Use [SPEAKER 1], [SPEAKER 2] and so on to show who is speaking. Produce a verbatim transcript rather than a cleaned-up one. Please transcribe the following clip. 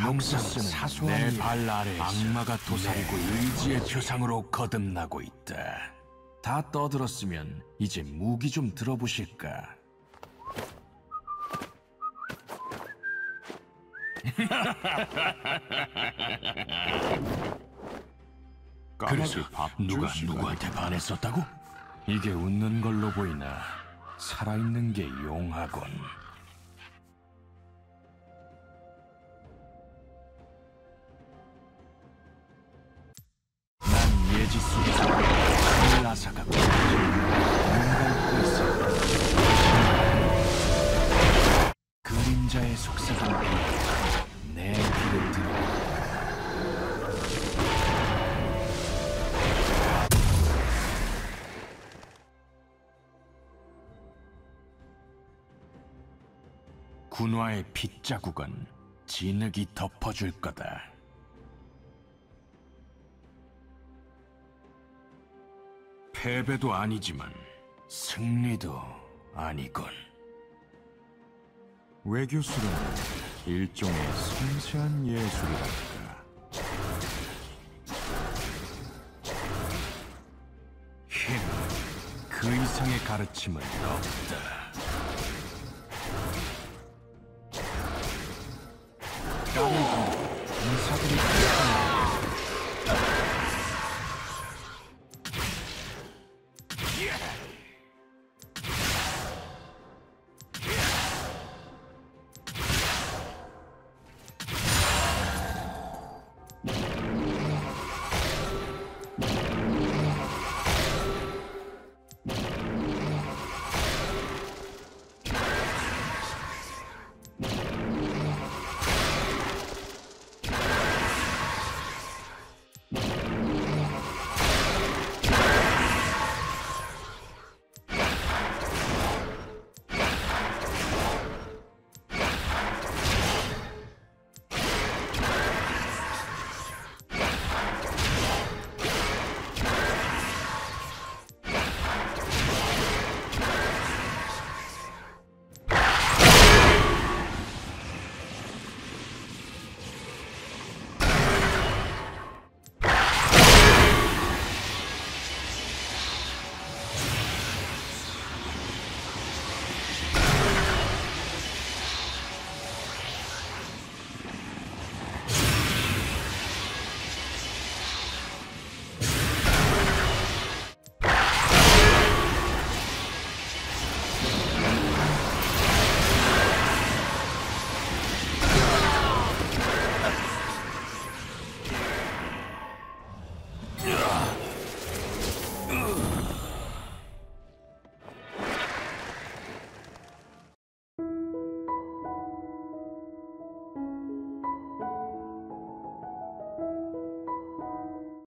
[SPEAKER 1] 용사는 사소한 내 발 아래에서 악마가 도사리고 의지의 표상으로 거듭나고 있다. 다 떠들었으면 이제 무기 좀 들어보실까? 그래서 누가 누구한테 반했었다고? 이게 웃는 걸로 보이나 살아있는 게 용하군. 난 예지 속에서 하늘나사가 뭔가 있어. 그림자의 속삭임을 내 귀를 들어. 군화의 핏자국은 진흙이 덮어줄 거다. 패배도 아니지만 승리도 아니군. 외교술은 일종의 섬세한 예술이랄까. 힘, 그 이상의 가르침은 없다. 까르기 인사들이